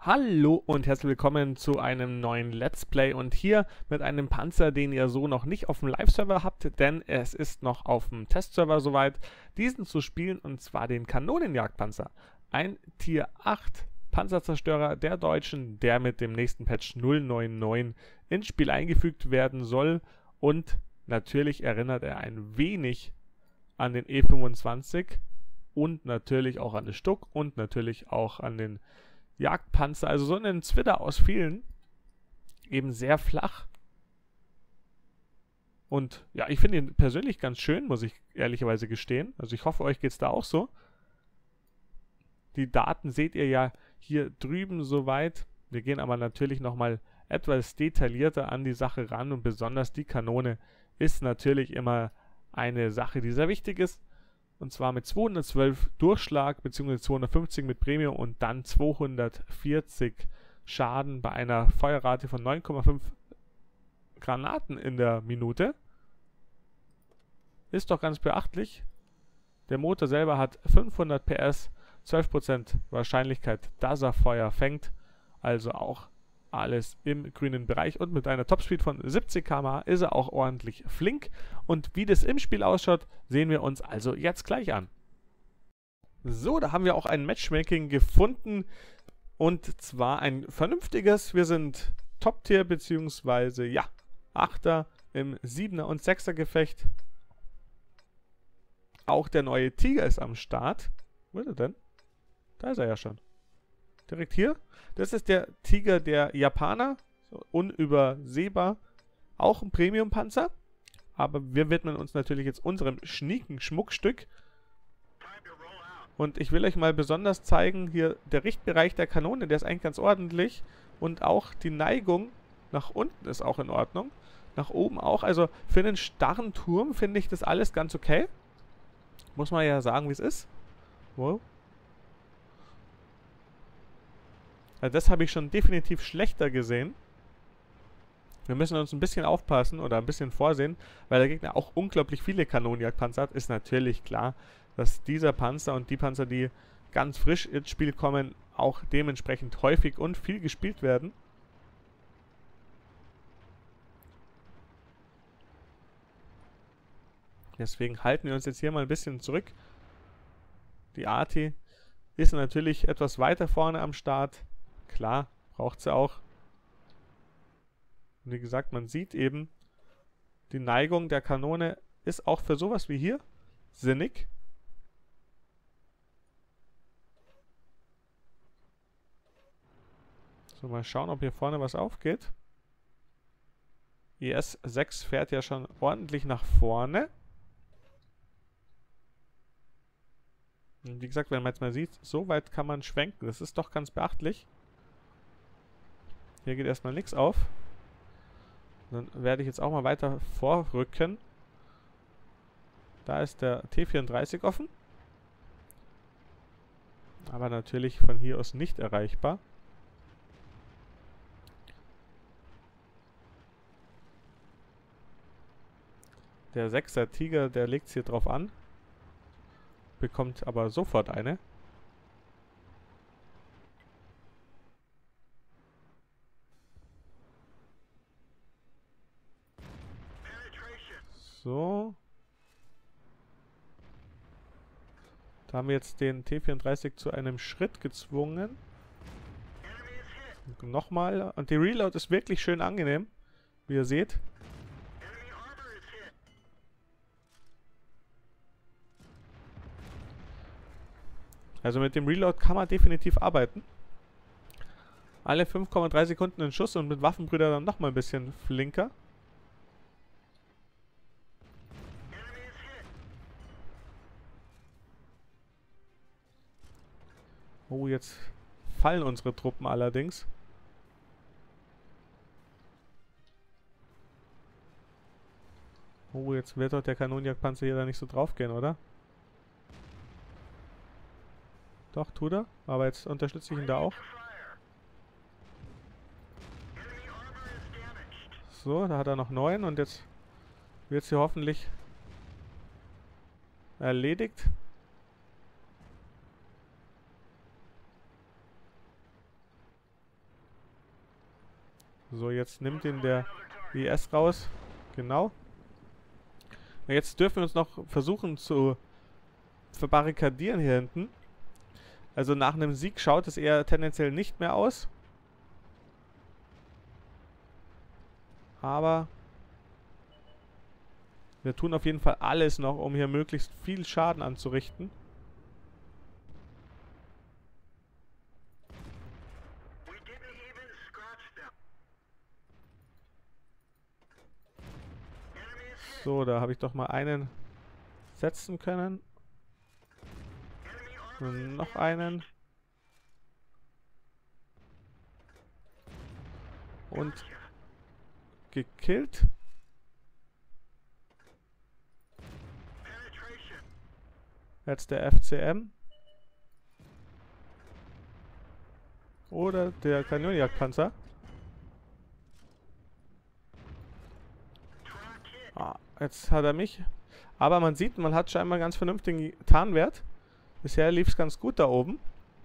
Hallo und herzlich willkommen zu einem neuen Let's Play und hier mit einem Panzer, den ihr so noch nicht auf dem Live-Server habt, denn es ist noch auf dem Testserver soweit, diesen zu spielen, und zwar den Kanonenjagdpanzer. Ein Tier 8 Panzerzerstörer der Deutschen, der mit dem nächsten Patch 099 ins Spiel eingefügt werden soll, und natürlich erinnert er ein wenig an den E25 und natürlich auch an den Stuck und natürlich auch an den Jagdpanzer, also so einen Zwitter aus vielen, eben sehr flach. Und ja, ich finde ihn persönlich ganz schön, muss ich ehrlicherweise gestehen. Also ich hoffe, euch geht es da auch so. Die Daten seht ihr ja hier drüben soweit. Wir gehen aber natürlich nochmal etwas detaillierter an die Sache ran, und besonders die Kanone ist natürlich immer eine Sache, die sehr wichtig ist. Und zwar mit 212 Durchschlag bzw. 250 mit Premium und dann 240 Schaden bei einer Feuerrate von 9,5 Granaten in der Minute. Ist doch ganz beachtlich. Der Motor selber hat 500 PS, 12% Wahrscheinlichkeit, dass er Feuer fängt. Also auch alles im grünen Bereich, und mit einer Topspeed von 70 km/h ist er auch ordentlich flink. Und wie das im Spiel ausschaut, sehen wir uns also jetzt gleich an. So, da haben wir auch ein Matchmaking gefunden, und zwar ein vernünftiges. Wir sind Top-Tier bzw. ja, 8er im 7er und 6er Gefecht. Auch der neue Tiger ist am Start. Wo ist er denn? Da ist er ja schon. Direkt hier. Das ist der Tiger der Japaner. So, unübersehbar. Auch ein Premium-Panzer. Aber wir widmen uns natürlich jetzt unserem schnieken Schmuckstück. Und ich will euch mal besonders zeigen, hier der Richtbereich der Kanone, der ist eigentlich ganz ordentlich. Und auch die Neigung nach unten ist auch in Ordnung. Nach oben auch. Also für einen starren Turm finde ich das alles ganz okay. Muss man ja sagen, wie es ist. Wow. Also das habe ich schon definitiv schlechter gesehen. Wir müssen uns ein bisschen aufpassen oder ein bisschen vorsehen, weil der Gegner auch unglaublich viele Kanonenjagdpanzer hat. Ist natürlich klar, dass dieser Panzer und die Panzer, die ganz frisch ins Spiel kommen, auch dementsprechend häufig und viel gespielt werden. Deswegen halten wir uns jetzt hier mal ein bisschen zurück. Die Arti ist natürlich etwas weiter vorne am Start. Klar, braucht sie auch. Und wie gesagt, man sieht eben, die Neigung der Kanone ist auch für sowas wie hier sinnig. So, mal schauen, ob hier vorne was aufgeht. IS-6 fährt ja schon ordentlich nach vorne. Und wie gesagt, wenn man jetzt mal sieht, so weit kann man schwenken. Das ist doch ganz beachtlich. Hier geht erstmal nichts auf. Dann werde ich jetzt auch mal weiter vorrücken. Da ist der T34 offen. Aber natürlich von hier aus nicht erreichbar. Der 6er Tiger, der legt es hier drauf an. Bekommt aber sofort eine. So. Da haben wir jetzt den T34 zu einem Schritt gezwungen. Nochmal. Und die Reload ist wirklich schön angenehm, wie ihr seht. Also mit dem Reload kann man definitiv arbeiten. Alle 5,3 Sekunden ein Schuss, und mit Waffenbrüder dann nochmal ein bisschen flinker. Oh, jetzt fallen unsere Truppen allerdings. Oh, jetzt wird doch der Kanonenjagdpanzer hier da nicht so drauf gehen, oder? Doch, tut er. Aber jetzt unterstütze ich ihn da auch. So, da hat er noch 9 und jetzt wird sie hoffentlich erledigt. So, jetzt nimmt ihn der IS raus. Genau. Jetzt dürfen wir uns noch versuchen zu verbarrikadieren hier hinten. Also nach einem Sieg schaut es eher tendenziell nicht mehr aus. Aber wir tun auf jeden Fall alles noch, um hier möglichst viel Schaden anzurichten. So, da habe ich doch mal einen setzen können. Und noch einen. Und gekillt. Jetzt der FCM. Oder der Kanonenjagdpanzer. Ah, jetzt hat er mich. Aber man sieht, man hat scheinbar ganz vernünftigen Tarnwert. Bisher lief es ganz gut da oben.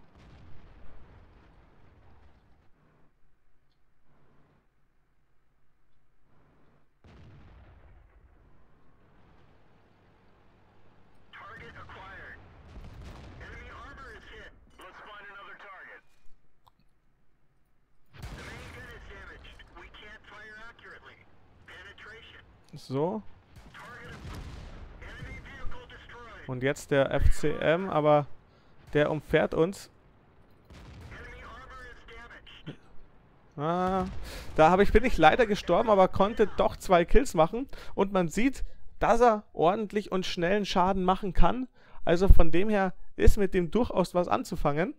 So. Und jetzt der FCM, aber der umfährt uns. Ah, bin ich leider gestorben, aber konnte doch 2 Kills machen. Und man sieht, dass er ordentlich und schnellen Schaden machen kann. Also von dem her ist mit dem durchaus was anzufangen.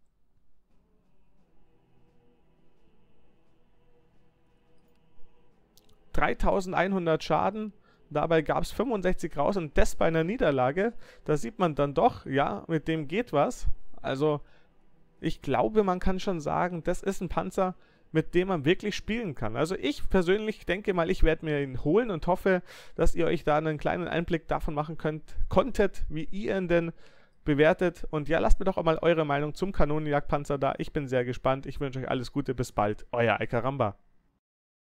$3100 Schaden. Dabei gab es 65 raus und das bei einer Niederlage. Da sieht man dann doch, ja, mit dem geht was. Also ich glaube, man kann schon sagen, das ist ein Panzer, mit dem man wirklich spielen kann. Also ich persönlich denke mal, ich werde mir ihn holen und hoffe, dass ihr euch da einen kleinen Einblick davon machen konntet, wie ihr ihn denn bewertet. Und ja, lasst mir doch auch mal eure Meinung zum Kanonenjagdpanzer da. Ich bin sehr gespannt. Ich wünsche euch alles Gute. Bis bald. Euer Icaramba.